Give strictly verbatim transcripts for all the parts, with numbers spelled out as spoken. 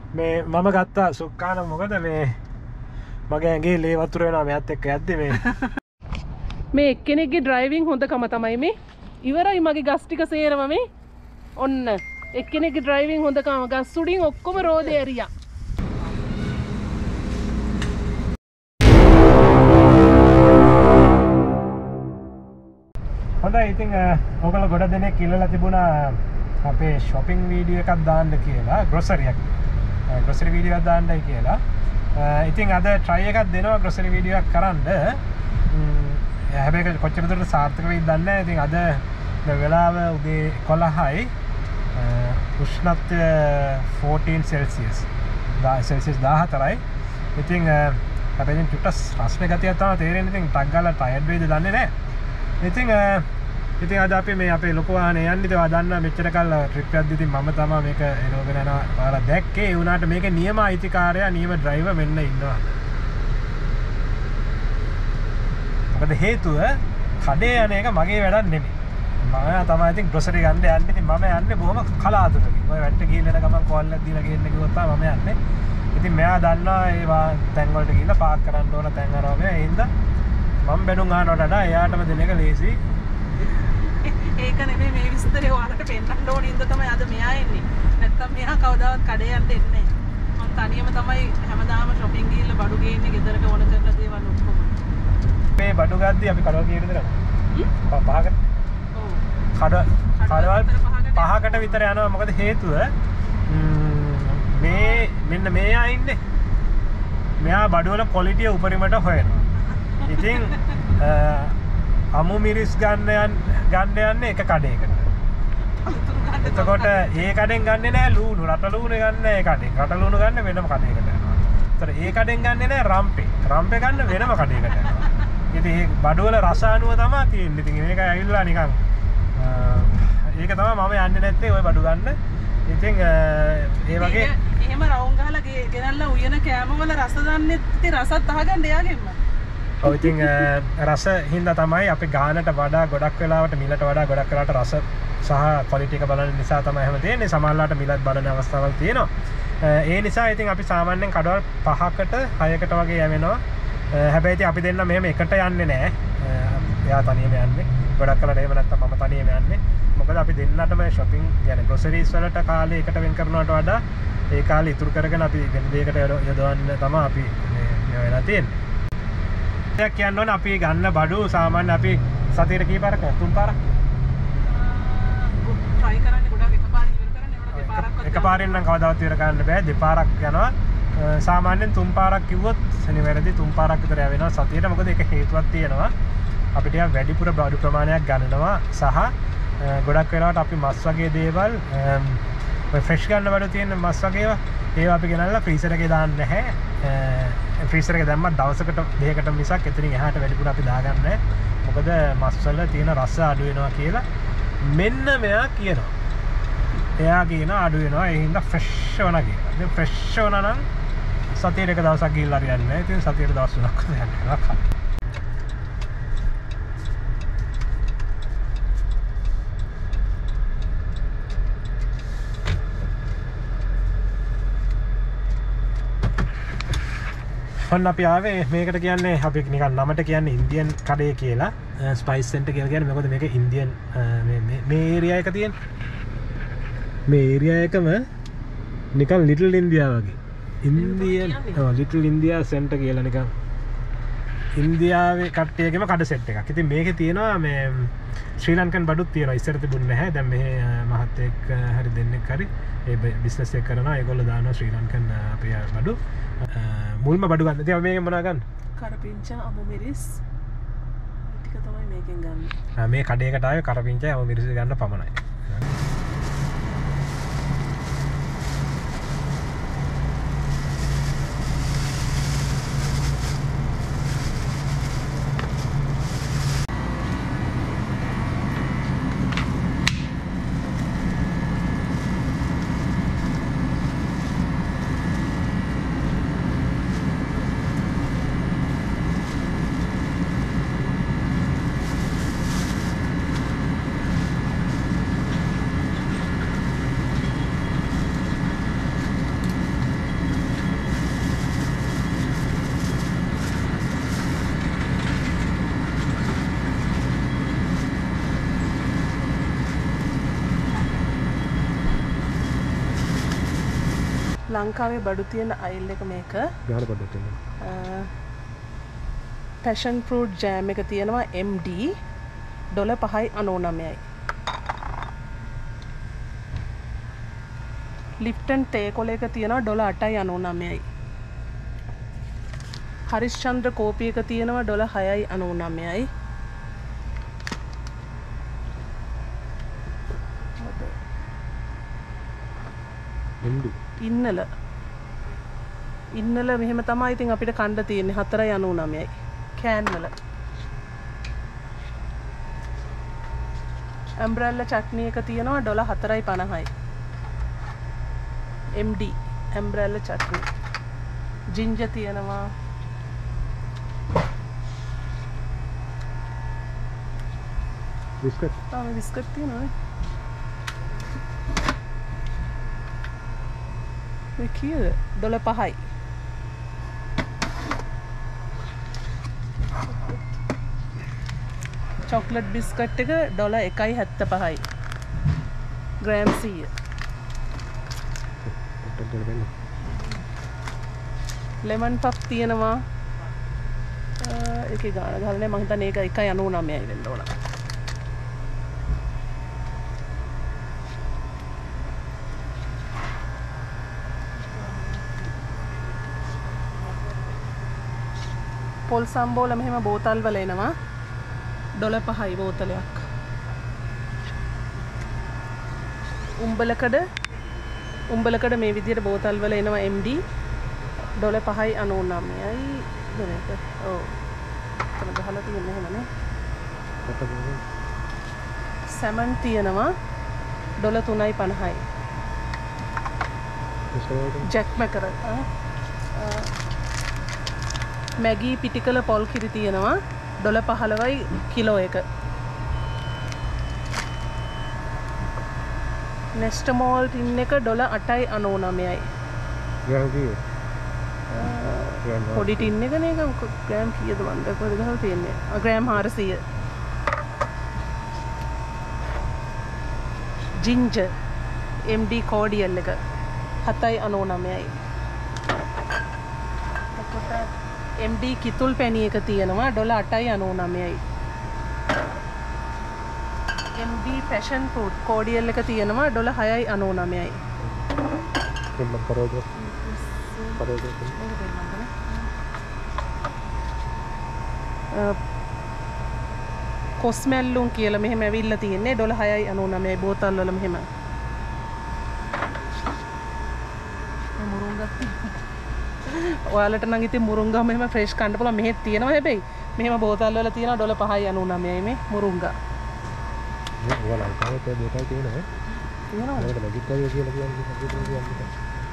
මේ මම ගත්තා සුක්කාන මොකද මේ මගේ ඇඟේ ලේ වතුර වෙනවා මෙයත් එක්ක යද්දි මේ මේ එක්කෙනෙක්ගේ ඩ්‍රයිවිං හොඳකම තමයි මේ ඉවරයි මගේ ගස් ටික සේරම මේ ඔන්න එක්කෙනෙක්ගේ ඩ්‍රයිවිං හොඳකම ගස් උඩින් ඔක්කොම රෝදේ ඇරියා හොඳයි ඉතින් ඔයගොල්ලෝ ගොඩ දෙනෙක් ඉල්ලලා තිබුණා අපේ shopping වීඩියෝ එකක් දාන්න කියලා grocery එකක් grocery වීඩියෝ එකක් දාන්නයි කියලා ඉතින් අද try එකක් දෙනවා grocery වීඩියෝ එකක් කරන්න හැබැයි කොච්චර දුරට සාර්ථක වෙයිද දන්නේ නැහැ ඉතින් අද වෙලාව උදේ එකොළහයි උෂ්ණත්වය fourteen celsius celsius දාහතරයි ඉතින් අපේ ඉතින් චුට්ටස් රස්නේ ගතියක් තමයි තේරෙන්නේ ඉතින් ටක් ගාලා tired වෙයිද දන්නේ නැහැ ඉතින් ඉතින් අද අපි මේ අපේ ලොකු වාහනේ යන්නේ ඉතින් ඔයා දන්නා මෙච්චර කල් ට්‍රිප් එකක් ඉතින් මම තමයි මේක එනෝගෙන යනවා ඔයාලා දැක්කේ ඒ වුණාට මේකේ නියම අයිතිකාරයා නියම ඩ්‍රයිවර් මෙන්න ඉන්නවා මොකද හේතුව කඩේ යන එක මගේ වැඩක් නෙමෙයි මම තමයි ඉතින් ග්‍රොසරි ගන්න යන්නේ ඉතින් මම යන්නේ බොහොම කලාතුරකින් ඔය වැට්ට ගිහින් එන ගමන් කෝල් එකක් දීලා ගේන්න කිව්වොත් තමයි මම යන්නේ ඉතින් මෙයා දන්නවා ඒ තැන් වලට ගිහිල්ලා පාක් කරන්න ඕන තැන් අරව මේ ඒ හින්දා මම බැනුම් අහනවට වඩා එයාටම දෙන එක ලේසි ඒක නෙමෙයි මේ විස්තරේ ඔයාලට පෙන්නන්න ඕනේ ඉඳ තමයි අද මෙයා එන්නේ නැත්තම් මෙයා කවදාවත් කඩේ යන්න එන්නේ නැහැ මම තනියම තමයි හැමදාම shopping ගිහිල්ලා බඩු ගේන්නේ ගෙදරට ඕන කරන දේවල් ඔක්කොම මේ බඩු ගද්දි අපි කඩවල් කීයටද කරන්නේ පහකට ඔව් කඩ කඩවල් පහකට විතර යනවා මොකද හේතුව මේ මෙන්න මෙයා ඉන්නේ මෙයා බඩු වල quality උපරිමට හොයනවා ඉතින් අමු මිරිස් ගන්න යන ගන්න යන්නේ එක කඩේකට. එතකොට ඒ කඩෙන් ගන්නේ නැහැ ලූණු. රට ලූණු ගන්න ඒ කඩෙන්. රට ලූණු ගන්න වෙනම කඩේකට යනවා. ඒතර ඒ කඩෙන් ගන්නේ නැහැ රම්පේ. රම්පේ ගන්න වෙනම කඩේකට යනවා. ඉතින් මේ බඩු වල රස අනුව තමයි තියෙන්නේ. ඉතින් මේක ඇවිල්ලා නිකන් ඒක තමයි මම යන්නේ නැත්තේ ওই බඩු ගන්න. ඉතින් ඒ වගේ එහෙම රවුම් ගහලා ගෙනල්ලා උයන කෑම වල රස දන්නේ ඉතින් රසත් අහගන්න එයාගෙන්ම. ඔව් ඉතින් රස හින්දා තමයි අපි ගානට වඩා ගොඩක් වෙලාවට මිලට වඩා ගොඩක් වෙලාවට රස සහ ක්වොලිටි එක බලන නිසා තමයි එහෙම තියෙන්නේ. සමහරවිට මිලත් බලන අවස්ථාවල් තියෙනවා. ඒ නිසා ඉතින් අපි සාමාන්‍යයෙන් කඩවල් පහකට හයකට වගේ යවෙනවා. හැබැයි ඉතින් අපි දෙන්න මෙහෙම එකට යන්නේ නැහැ. එයා තනියම යන්නේ. ගොඩක් වෙලාවට එහෙම නැත්තම් මම තනියම යන්නේ. මොකද අපි දෙන්නටම shopping يعني groceries වලට කාලේ එකට වෙන් කරනවට වඩා ඒ කාලේ ඉතුරු කරගෙන අපි වෙන දෙයකට යොදවන්න තමයි අපි මේ වෙලා තියෙන්නේ. කියන්න ඕන අපි ගන්න බඩු සාමාන්‍ය අපි සතියට කී පාරක් තුන් පාරක් try කරන්නේ ගොඩක් එකපාරින් ඉවර කරන්නේ ඒවල දෙපාරක්වත් එකපාරින් නම් කවදාවත් ඉවර කරන්න බෑ දෙපාරක් යනවා සාමාන්‍යයෙන් තුන් පාරක් කිව්වොත් අනිවාර්යයෙන්ම තුන් පාරක් විතර යවෙනවා සතියට මොකද ඒක හේතුවක් තියෙනවා අපිට වැඩිපුර බඩු ප්‍රමාණයක් ගන්නවා සහ ගොඩක් වෙලාවට අපි මස් වගේ දේවල් ඔය ෆ්‍රෙෂ් ගන්න බඩු තියෙන මස් වගේ ඒවා ඒවා අපි ගෙනල්ලා ෆ්‍රීසර් එකේ දාන්නේ නැහැ ෆ්‍රීසර් එකේ දැම්මත් දවසකට දෙකකට මිසක් එතනින් එහාට වැඩිපුර අපි දාගන්නේ නැහැ. මොකද මස් වල තියෙන රස අඩු වෙනවා කියලා මෙන්න මෙයා කියනවා. එයා කියන අඩු වෙනවා ඒ හින්දා ෆ්‍රෙෂ් වුණා කියලා. ඉතින් ෆ්‍රෙෂ් වුණා නම් සතියට එක දවසක් ගිහිල්ලා හරියන්නේ නැහැ. ඉතින් සතියට දවස් තුනක් යනවා. ඔන්න අපි ආවේ මේකට කියන්නේ අපි නිකන් නමට කියන්නේ ඉන්දියන් කඩේ කියලා ස්පයිස් සෙන්ටර් කියලා කියන්නේ මොකද මේක ඉන්දියන් මේ මේ ඒරියා එක තියෙන මේ ඒරියා එකම නිකන් ලිටල් ඉන්දියා වගේ ඉන්දියන් ඔව් ලිටල් ඉන්දියා සෙන්ටර් කියලා නිකන් ඉන්දියාවේ කට්ටියගේම කඩ සෙට් එකක්. ඉතින් මේකේ තියෙනවා මේ ශ්‍රී ලංකන් බඩුත් තියෙනවා. ඉස්සර තිබුණේ නැහැ. දැන් මෙහි මහත්තයෙක් හරි දෙන්නෙක් හරි ඒ බිස්නස් එක කරනවා. ඒගොල්ලෝ දානවා ශ්‍රී ලංකන් අපේ බඩු. මුල්ම බඩු ගන්න. ඉතින් මේකෙන් මොනවා ගන්න? කරපිංචා අමු මිරිස් ටික තමයි මේකෙන් ගන්න. ආ මේ කඩේකට ආවේ කරපිංචා අමු මිරිස් ගන්න පමණයි. ලංකාවේ බඩු තියෙන අයිල් එක මේක. ගහන පොඩ්ඩක් තියෙනවා. පැෂන් ෆෘට් ජෑම් එක තියෙනවා එම් ඩී ඩොලර් පහයි අනූනමයයි. ලිප්ටන් තේ කොළ එක තියෙනවා ඩොලර් අටයි අනූනමයයි. හරිස්චන්ද්‍ර කෝපි එක තියෙනවා ඩොලර් හයයි අනූනමයයි. ඉන්නල ඉන්නල මෙහෙම තමයි ඉතින් අපිට කණ්ඩ තියෙන්නේ හතරයි අනූනමයයි. කෑන් වල ඇම්බ්‍රෙල්ලා චට්නි එක තියෙනවා ඩොලර් හතරයි පනහයි. එම් ඩී ඇම්බ්‍රෙල්ලා චට්නි. ජින්ජර් තියෙනවා බිස්කට්. ආ මේ බිස්කට් තියෙනවානේ. මේ කීයද? ඩොලර් පහයි. චොක්ලට් බිස්කට් එක ඩොලර් එකයි හැත්තෑ පහයි. ග්‍රෑම් සීය. ලෙමන් පෆ් තියෙනවා. ඒකේ ගාන ගහලා නැහැ මං හිතන්නේ ඒක එකයි අනූනමයයි වෙන්න ඕන. පොල් සම්බෝල මෙහෙම බෝතල් වල එනවා ඩොලර් පහයි බෝතලයක්. උම්බලකඩ උම්බලකඩ මේ විදිහට බෝතල් වල එනවා එම් ඩී ඩොලර් පහයි අනූනමයයි. දෙනක ඔව් එතන ගහලා තියෙන්නේ එහෙමනේ. සැමන් තියෙනවා ඩොලර් තුනයි පනහයි. ජැක් මැකර මැගී පිටිකල පොල් කිරි තියෙනවා ඩොලර් පහළොවයි කිලෝ එක. නෙස්ටමෝල් ටින් එක ඩොලර් අටයි අනූනමයයි. පොඩි ටින් එක නේ ඒක ග්‍රෑම් කීයද මන්ද කොහෙද ගහලා තියෙන්නේ? ආ ග්‍රෑම් හාරසීය. ජින්ජර් එම් ඩී කෝඩියල් එක හතයි අනූනමයයි. එම් ඩී කිතුල් පැණි එක තියෙනවා ඩොලර් අටයි අනූනමයයි. M D passion fruit cordial එක තියෙනවා ඩොලර් හයයි අනූනමයයි. කොස්මැල්ලුම් කියලා මෙහෙම ඇවිල්ලා තියෙන්නේ ඩොලර් හයයි අනූනමයයි බෝතල් වල මෙහෙම. ඔයාලට නම් ඉතින් මුරුංගා මෙහෙම ෆ්‍රෙෂ් කන්න පුළුවන්. මෙහෙත් තියෙනවා හැබැයි මෙහෙම බෝතල් වල තියෙනවා ඩොලර් පහයි අනූනමයයි මේ මුරුංගා. ඔයාලා කාමේ බෝතල් තියෙනවා. තියෙනවා. ඒකට ලොජික් කරේ කියලා කියන්නේ.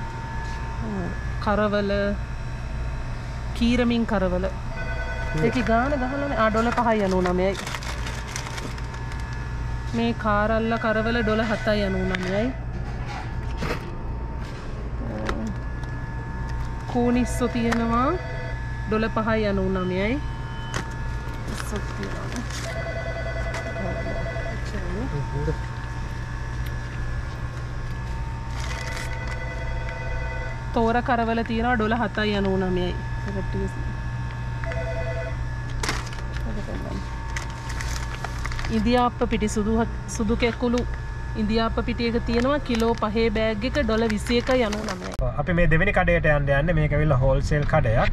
කරවල කීරමින් කරවල. ඒකේ ගාන ගහලානේ ආ ඩොලර් පහයි අනූනමයයි. මේ කාරල්ලා කරවල ඩොලර් හතයි අනූනමයයි. කෝනිස්සෝ තියෙනවා ඩොලර් පහයි අනූනමයයි. ඉස්සෝ තියෙනවා. තෝර කරවල තියෙනවා ඩොලර් හතයි අනූනමයයි. ඉන්දියාප්ප පිටි සුදු සුදු කැකුළු ඉන්දියාප්ප පිටි එක තියෙනවා කිලෝ පහේ බෑග් එක ඩොලර් විසි එකයි අනූනමයයි. අපි මේ දෙවෙනි කඩේට යන්න යන්නේ. මේක ඇවිල්ලා හෝල්සේල් කඩයක්.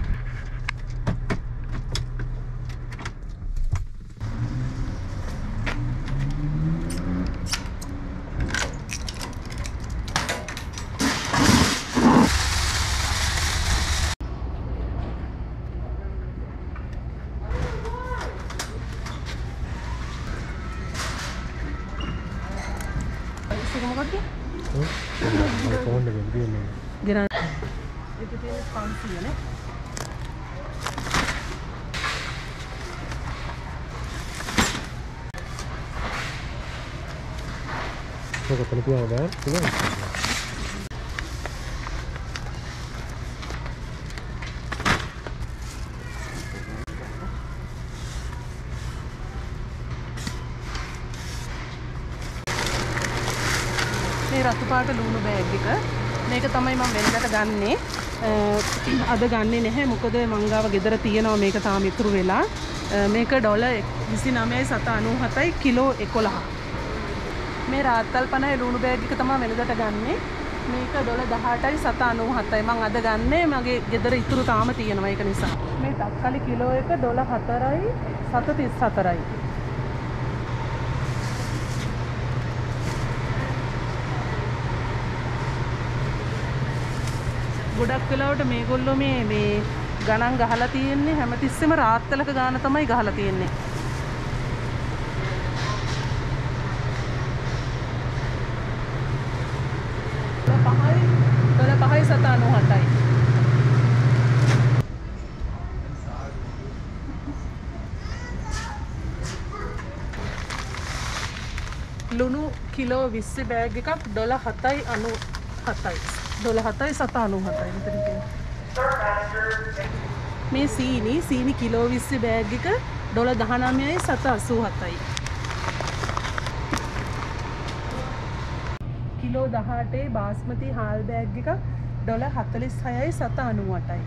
ගෙනත් ඒක තියෙන්නේ පන්සිය නේ. ඒක තමයි තියනවා නේද? මේ රතු පාට ලුණු බෑග් එක මේක තමයි මම වෙනදට ගන්නෙ. අද ගන්නෙ නැහැ මොකද මං ගාව ගෙදර තියෙනවා මේක තාම ඉතුරු වෙලා. මේක ඩොලර් විසි නවයයි සත අනූහතයි කිලෝ එකොළහ. මේ රාත්තල් පනහේ ලුණු බෑග් එක තමයි වෙනදට ගන්නෙ. මේක ඩොලර් දහඅටයි සත අනූහතයි. මං අද ගන්නේ මගේ ගෙදර ඉතුරු තාම තියෙනවා ඒක නිසා. මේ තක්කලි කිලෝ එක ඩොලර් හතරයි සත තිස් හතරයි. ගොඩක් වෙලාවට මේගොල්ලෝ මේ මේ ගණන් ගහලා තියෙන්නේ හැමතිස්සෙම රාත්තලක ගාන තමයි ගහලා තියෙන්නේ. පහයි ඩොලර් පහයි සත අනූහතයි. ලුණු කිලෝ විස්ස බෑග් එකක් ඩොලර් හතයි අනූහතයි. ඩොලර් හතයි සත අනූහතයි විතර කියන්නේ. මේ සීනි සීනි කිලෝ විස්ස බෑග් එක ඩොලර් දහනවයයි සත අසූහතයි. කිලෝ දහඅටේ බාස්මති හාල් බෑග් එක ඩොලර් හතළිස් හයයි සත අනූඅටයි.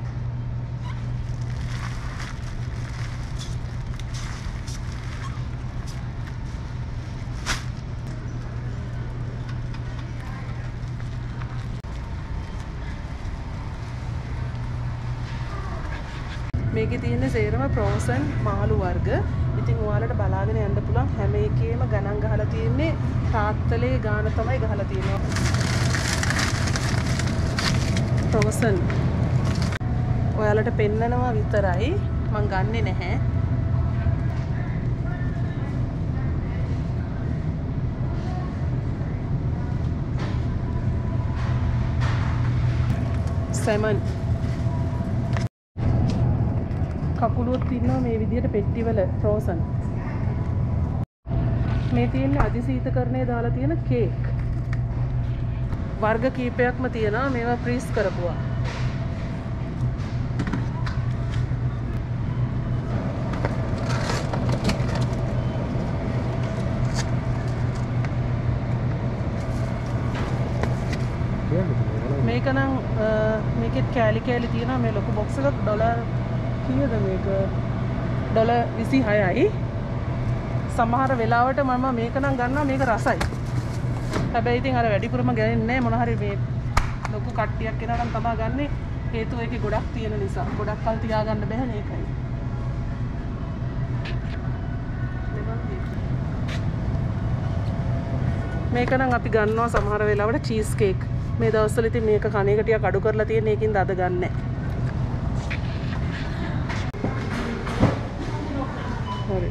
මේකේ තියෙන සේරම ප්‍රෝසන් මාළු වර්ග. ඉතින් ඔයාලට බලාගෙන යන්න පුළුවන් හැම එකේම ගණන් ගහලා තියෙන්නේ තාත්තලේ ගාන තමයි ගහලා තියෙනවා. ප්‍රෝසන් ඔයාලට පෙන්නනවා විතරයි මං ගන්නෙ නැහැ. සැමන් කකුලුත් ඉන්නවා මේ විදිහට පෙට්ටිවල ෆ්‍රෝසන්. මේ තියෙන්නේ අධිශීතකරණය දාලා තියෙන කේක්. වර්ග කීපයක්ම තියෙනවා මේවා ෆ්‍රීස් කරපුවා. මේක නම් මේකෙත් කෑලි කෑලි තියෙනවා මේ ලොකු බොක්ස් එකක් ඩොලර් කීයද මේක ඩොලර් විසි හයයි. සමහර වෙලාවට මම මේක නම් ගන්නවා මේක රසයි. හැබැයි ඉතින් අර වැඩිපුරම ගන්නේ නැහැ මොන හරි මේ ලොකු කට්ටියක් කෙනා නම් තමයි ගන්නෙ. හේතුව ඒකේ ගොඩක් තියෙන නිසා. ගොඩක් කල් තියාගන්න බැහැ මේකයි. මේක නම් අපි ගන්නවා සමහර වෙලාවට චීස් කේක්. මේ දවස්වල ඉතින් මේක කණ එක ටිකක් අඩු කරලා තියෙන එකකින්ද අද ගන්නෑ. හරි.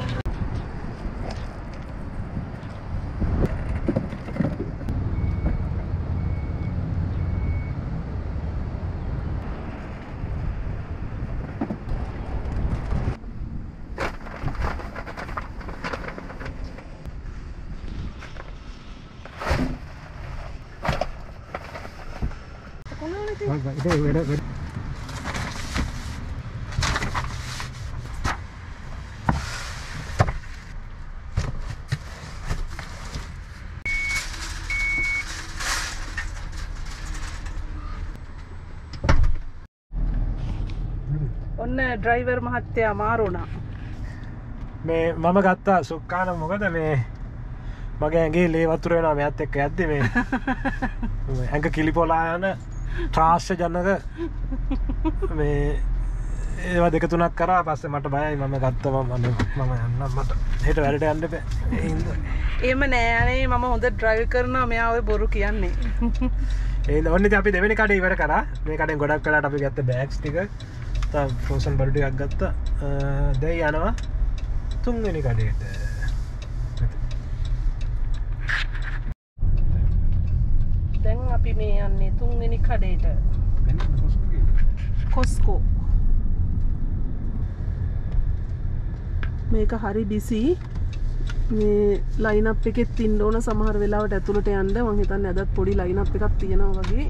ඔන්න ඩ්‍රයිවර් මහත්තයා මාරුණා. මේ මම ගත්තා සුක්කාන මොකද මේ මගේ ඇඟේ ලේ වතුර වෙනවා මෙයත් එක්ක යද්දි මේ ඇඟ කිලිපොලා යන ත්‍රාස්‍ය ජනක මේ ඒවා දෙක තුනක් කරා පස්සේ මට බයයි මම ගත්තම මම මම යන්නම් මට හෙට වැඩට යන්න එපා. ඒ හින්දා එහෙම නෑ අනේ මම හොඳ ඩ්‍රයිව් කරනවා මෙයා ඔය බොරු කියන්නේ. ඒ ඔන්න ඉතින් අපි දෙවෙනි කඩේ ඉවර කරා. මේ කඩෙන් ගොඩක් වෙලාට අපි ගත්ත බෑග්ස් ටික තා ෆ්‍රෝසන් බඩු ටිකක් ගත්තා. දැන් යනවා තුන්වෙනි කඩේට. දැන් අපි මේ යන්නේ තුන්වෙනි කඩේට. කොස්කෝ. මේක හරි බිසි. මේ ලයින් අප් එකෙත් ඉන්න ඕන සමහර වෙලාවට ඇතුළට යන්න. මං හිතන්නේ අදත් පොඩි ලයින් අප් එකක් තියෙනවා වගේ.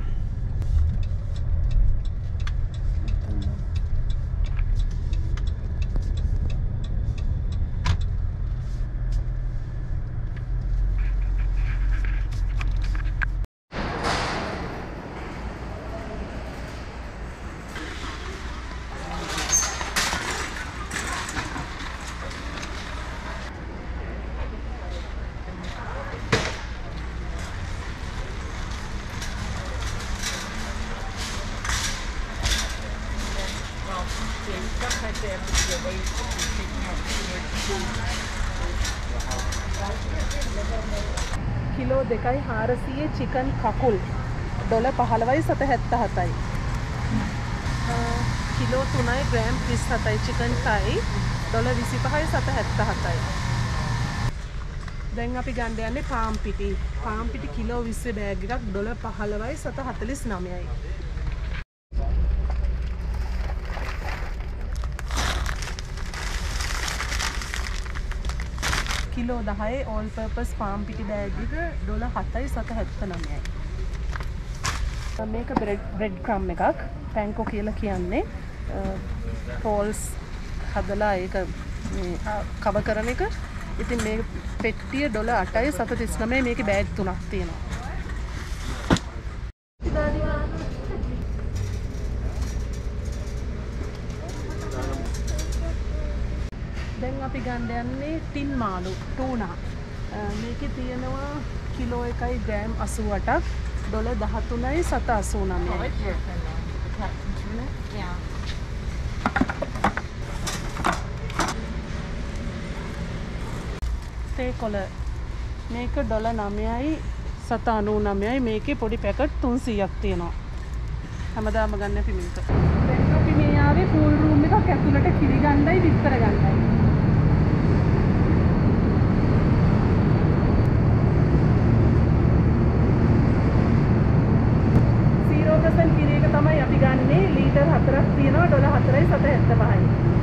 කිලෝ දෙකයි හාරසියයේ චිකන් කකුල් ඩොලර් පහළොවයි සත හැත්තෑ හතයි. කිලෝ තුනයි ග්‍රෑම් විස් හතයි චිකන් කයි ඩොලර් විසිපහයි සත හැත්තෑ හතයි. දැන් අපි ගන්න යන්නේ පාම් පිටි. පාම් පිටි කිලෝ විස්සේ බෑග් එකක් ඩොලර් පහළොවයි සත හතළිස් නවයයි. කිලෝ දහයි all purpose පාම් පිටි බෑග් එක ඩොලර් හතයි සත හැත්තෑ නවයයි. මේක බ්‍රෙඩ් බ්‍රෙඩ් ක්‍රම් එකක්. පැන්කෝ කියලා කියන්නේ රෝල්ස් හදලා ඒක මේ කව කරන එක. ඉතින් මේ පෙට්ටිය ඩොලර් අටයි සත තිස් නවයයි මේකේ බෑග් තුනක් තියෙනවා. දැන් අපි ගන්න යන්නේ ටින් මාළු ටූනා. මේකේ තියෙනවා කිලෝ එකයි ග්‍රෑම් අසූ අටක් ඩොලර් දහතුනයි සත අසූ නවයයි. තේ කොළ මේක ඩොලර් නවයයි සත අනූ නවයයි මේකේ පොඩි පැකට් තුන්සීයක් තියෙනවා. හැමදාම ගන්න අපි මේක. දැන් අපි මේ ආවේ පූල් රූම් එකක් ඇතුළට කිරි ගන්නයි විස්තර ගන්නයි. කිරි එක තමයි අපි ගන්නේ ලීටර් හතරක් තියෙනවා ඩොලර් හතරයි සත හැත්තෑ පහයි.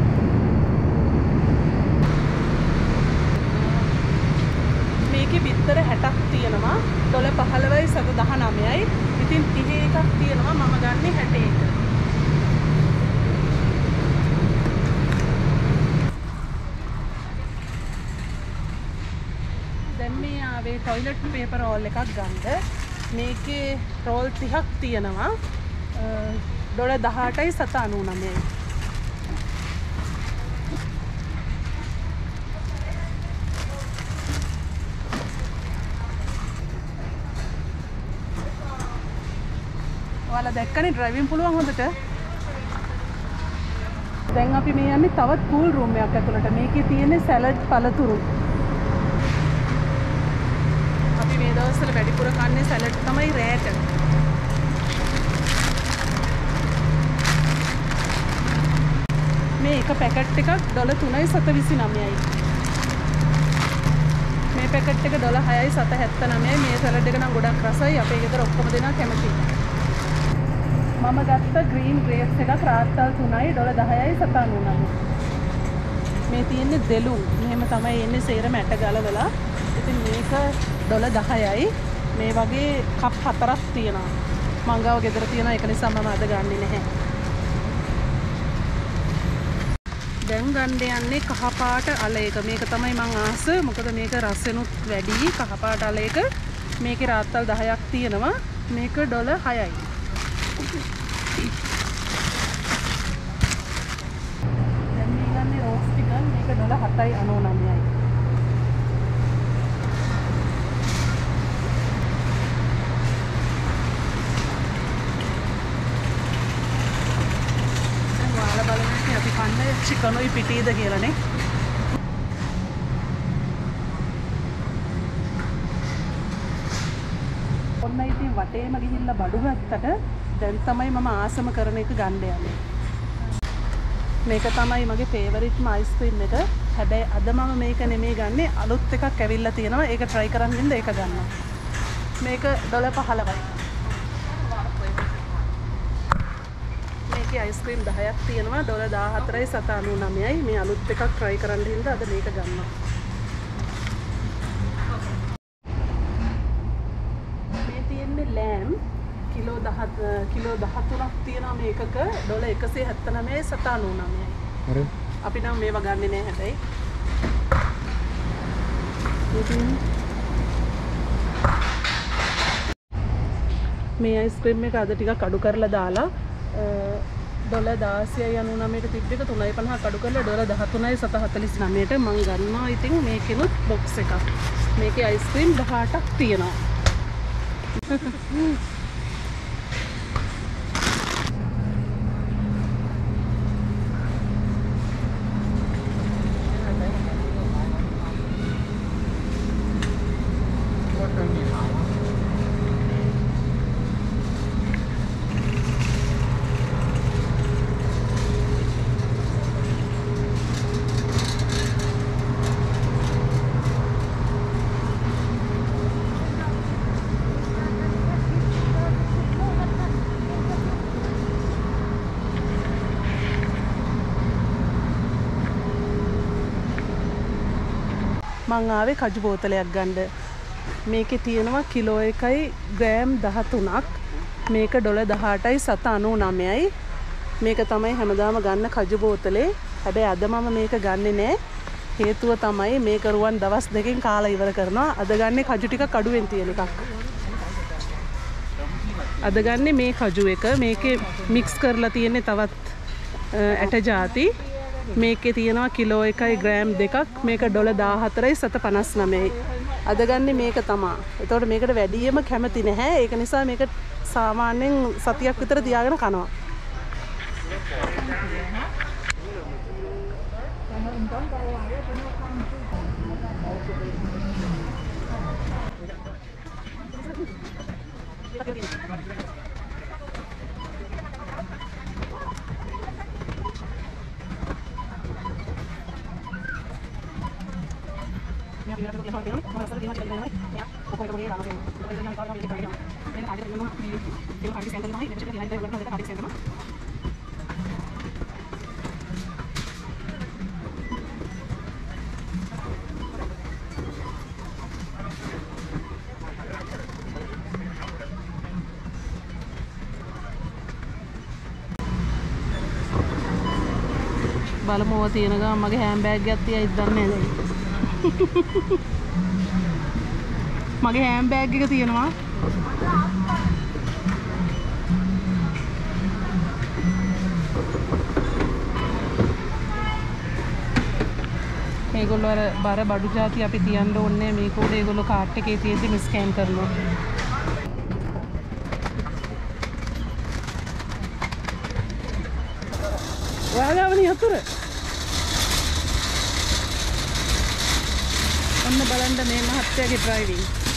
මේකේ බිත්තර හැටක් තියෙනවා ඩොලර් පහළොවයි සත දහනවයයි. ඉතින් තිහ එකක් තියෙනවා මම ගන්නේ හැට එක. දැන් මේ ආවේ ටොයිලට් පේපර් රෝල් එකක් ගන්න. මේකේ රෝල් තිහක් තියෙනවා ඩොලර් දහඅටයි සත අනූ නවයයි. ඔයාලා දැක්කනේ ඩ්‍රයිවිං පුළුවන් හොඳට. දැන් අපි මේ යන්නේ තවත් පූල් රූම් එකක් ඇතුළට. මේකේ තියෙන්නේ සැලඩ් පළතුරු. අපි මේ දවස්වල වැඩිපුර කන්නේ සැලඩ් තමයි රෑට. මේ එක පැකට් එකක් ඩොලර් තුනයි සත විසි නවයයි. මේ පැකට් එක ඩොලර් හයයි සත හැත්තෑ නවයයි. මේ සැලඩ් එක නම් ගොඩක් රසයි. අපේ ගෙදර ඔක්කොම දෙනා කැමතියි. මම ගත්ත ග්‍රීන් ග්‍රේප්ස් එකක් රාත්තල් තුනයි ඩොලර් දහයයි සත අනූ නවයයි. මේ තියෙන්නේ දෙලුම්. මෙහෙම තමයි එන්නේ සේරම ඇට ගලවලා. ඉතින් මේක ඩොලර් දහයයි. මේ වගේ කප් හතරක් තියෙනවා. මං ගාව ගෙදර තියෙනවා ඒක නිසා මම අද ගන්නෙ නැහැ. දැන් ගන්න යන්නේ කහපාට අලයක. මේක තමයි මං ආස. මොකද මේක රසෙනුත් වැඩි. කහපාට අලයක. මේකේ රාත්තල් දහයක් තියෙනවා. මේක ඩොලර් හයයි. දැන් මේ ගන්නේ රෝස් චිකන්. මේක ඩොලර් හතයි අනූ නවයයි. අපි කන්නේ චිකනුයි පිටීද කියලානේ. ඔන්න ඉතින් වටේම ගිහිල්ලා බඩු ගත්තට දැන් තමයි මම ආසම කරන එක ගන්න යන්නේ. මේක තමයි මගේ ෆේවරිට්ම අයිස්ක්‍රීම් එක. හැබැයි අද මම මේක නෙමෙයි ගන්නෙ. අලුත් එකක් ඇවිල්ලා තියෙනවා. ඒක try කරන්න ඉන්න ඒක ගන්නවා. මේක ඩොලර් පහළොවයි. අයිස්ක්‍රීම් දහයක් තියෙනවා ඩොලර් දාහතරයි සත අනූ නවයයි. මේ අලුත් එකක් try කරන්න හින්දා අද මේක ගන්නවා. මේ තියෙන්නේ ලෑම් කිලෝ දහ කිලෝ දහතුනක් තියෙනවා මේකක ඩොලර් එකසිය හැත්තෑ නවයයි සත අනූ නවයයි. හරි. අපි නම් මේවා ගන්නෙ නෑ හැබැයි. මේ අයිස්ක්‍රීම් එක අද ටිකක් අඩු කරලා දාලා ඩොලර් දාසියයි අනූ නවයට තිබ්බ එක තුනයි පනහක් අඩු කරලා ඩොලර් දහතුනයි සත හතළිස් නවයට මං ගන්නවා. ඉතින් මේකෙනුත් බොක්ස් එකක්. මේකේ අයිස්ක්‍රීම් දහඅටක් තියෙනවා. මං ආවේ කජු බෝතලයක් ගන්න. මේකේ තියෙනවා කිලෝ එකයි ග්‍රෑම් දහතුනක්. මේක ඩොලර් දහඅටයි සත අනූ නවයයි. මේක තමයි හැමදාම ගන්න කජු බෝතලේ. හැබැයි අද මම මේක ගන්නෙ නෑ. හේතුව තමයි මේක රුවන් දවස් දෙකකින් කාලා ඉවර කරනවා. අද ගන්නේ කජු ටිකක් අඩුවෙන් තියෙන එකක්. අද ගන්නේ මේ කජු එක. මේකේ මික්ස් කරලා තියෙන්නේ තවත් ඇට ಜಾති. මේකේ තියෙනවා කිලෝ එකයි ග්‍රෑම් දෙකක්. මේක ඩොලර් දාහතරයි සත පනස් නවයයි. අද ගන්නේ මේක තමයි. ඒතකොට මේකට වැඩියම කැමති නැහැ. ඒක නිසා මේක සාමාන්‍යයෙන් සතියක් විතර තියාගෙන කනවා. බලමු ඔය තියෙන ගමන් මගේ හෑම් බෑග් එකක් තියයිද දන්නේ නැහැ. මගේ හෑම් බෑග් එක තියෙනවා. මේගොල්ලෝ අර බර බඩු ಜಾති අපි තියන්න ඕනේ. මේක උඩ ඒගොල්ලෝ කාට් එකේ තියෙද්දි මම ස්කෑන් කරනවා. ඔයාගාවනේ හතුර. ඔන්න බලන්න මේ මහත්තයාගේ ඩ්‍රයිවිං.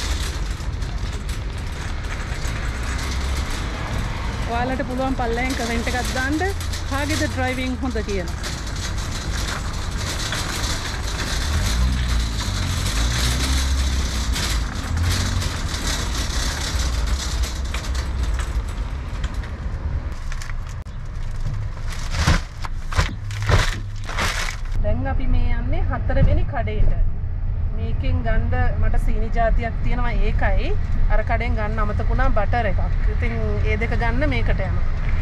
ඔයාලට පුළුවන් පල්ලෙන් කමෙන්ට් එකක් දාන්න කාගේද ඩ්‍රයිවිං හොඳ කියලා. අපි මේ යන්නේ හතරවෙනි කඩේට. මේකෙන් ගන්න මට සීනි జాතියක් තියෙනවා ඒකයි. අර කඩෙන් ගන්න අමතකුණා බටර් එකක්. ඉතින් ඒ දෙක ගන්න මේකට යනවා.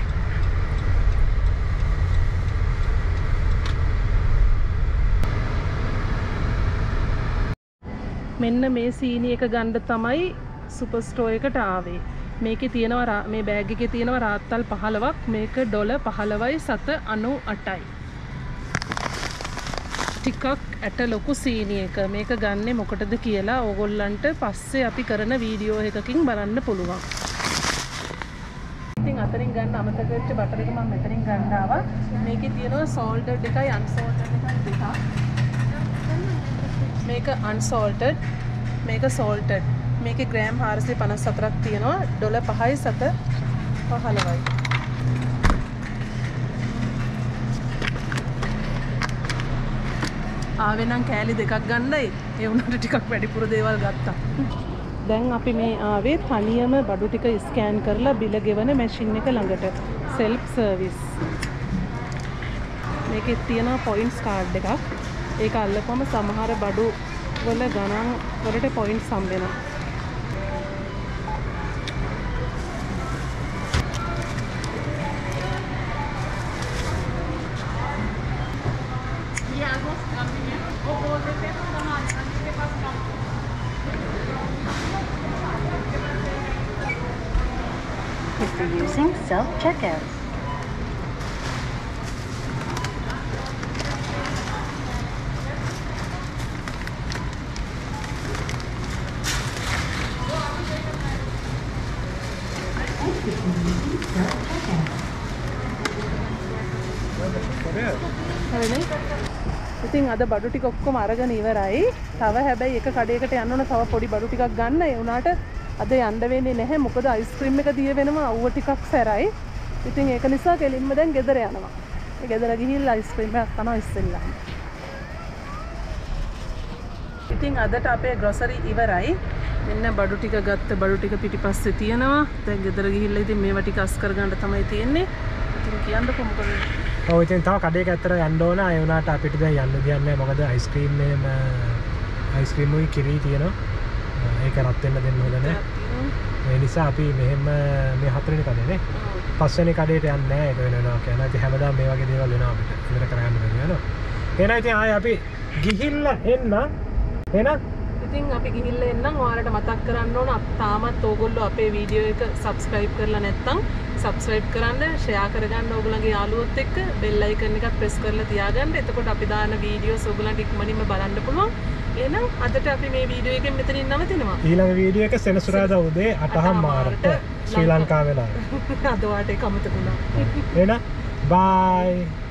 මෙන්න මේ සීනි එක ගන්න තමයි සුපර් ස්ටෝර් එකට ආවේ. මේකේ තියෙනවා මේ බෑග් එකේ තියෙනවා රාත්තල් පහළොවක්. මේක ඩොලර් පහළොවයි සත අනූ අටයි. ටිකක් ඇට ලොකු සීනි එක. මේක ගන්නෙ මොකටද කියලා ඕගොල්ලන්ට පස්සේ අපි කරන වීඩියෝ එකකින් බලන්න පුළුවන්. ඉතින් අතරින් ගන්න අමතක වෙච්ච බටර් එක මම මෙතනින් ගන්න ආවා. මේකේ තියෙනවා salted එකයි unsalted එකයි දෙකක්. මේක unsalted, මේක salted. මේකේ ග්‍රෑම් හාරසිය පනස් හතරක් තියෙනවා. ඩොලර් පහයි සත පහළොවයි. ආවේ නම් කෑලි දෙකක් ගන්නයි. ඒ වුණාට ටිකක් වැඩිපුර දේවල් ගත්තා. දැන් අපි මේ ආවේ තනියම බඩු ටික ස්කෑන් කරලා බිල ගෙවන මැෂින් එක ළඟට. Self service. මේකේ තියෙනවා පොයින්ට්ස් කාඩ් එකක්. ඒක අල්ලපුවම සමහර බඩු වල ගණන් වලට පොයින්ට්ස් හම්බ වෙනවා. Using self-checkout. ඉතින් අද බඩු ටික ඔක්කොම අරගෙන ඉවරයි. තව හැබැයි එක කඩේකට යන්න ඕන තව පොඩි බඩු ටිකක් ගන්න. ඒ වුණාට අද යන්න වෙන්නේ නැහැ. මොකද අයිස්ක්‍රීම් එක දිය වෙනවා අවුව ටිකක් සැරයි. ඉතින් ඒක නිසා කෙලින්ම දැන් ගෙදර යනවා. ඒ ගෙදර ගිහිල්ලා අයිස්ක්‍රීම් එකක් කනවා ඉස්සෙල්ලා. ඉතින් අදට අපේ ග්‍රොසරි ඉවරයි. මෙන්න බඩු ටික ගත්ත බඩු ටික පිටිපස්සේ තියෙනවා. දැන් ගෙදර ගිහිල්ලා ඉතින් මේවා ටික අස් කරගන්න තමයි තියෙන්නේ. ඉතින් කියන්නකො මොකද? ඔව් ඉතින් තව කඩේක ඇත්තට යන්න ඕන. ඒ වුණාට අපිට දැන් යන්න දෙයක් නැහැ. මොකද අයිස්ක්‍රීම් එහෙම අයිස්ක්‍රීමුයි කිරී තියෙනවා ඒක රත් වෙන්න දෙන්න හොඳ නැහැ ඒ නිසා අපි මෙහෙම මේ හතරවෙනි කඩේනේ පස්වෙනි කඩේට යන්නේ නැහැ ඒක වෙනවා කියනවා ඉතින් හැමදාම මේ වගේ දේවල් වෙනවා අපිට ඉවර කරගන්න බැරි වෙනවා එහෙනම් ඉතින් ආයේ අපි ගිහිල්ලා එන්න එහෙනම් ඉතින් අපි ගිහිල්ලා එන්නම් ඔයාලට මතක් කරන්න ඕන තාමත් ඕගොල්ලෝ අපේ වීඩියෝ එක subscribe කරලා නැත්නම් subscribe කරන්න share කරගන්න ඕගොල්ලන්ගේ යාළුවොත් එක්ක bell icon එකත් press කරලා තියාගන්න එතකොට අපි දාන වීඩියෝස් ඕගොල්ලන්ට ඉක්මනින්ම බලන්න පුළුවන් එහෙනම් අදට අපි මේ වීඩියෝ එකෙන් මෙතනින් නවතිනවා ඊළඟ වීඩියෝ එක සෙනසුරාදා උදේ අටහම මාරට ශ්‍රී ලංකාව වෙලාව අද වාට එක අමතක වුණා එහෙනම් bye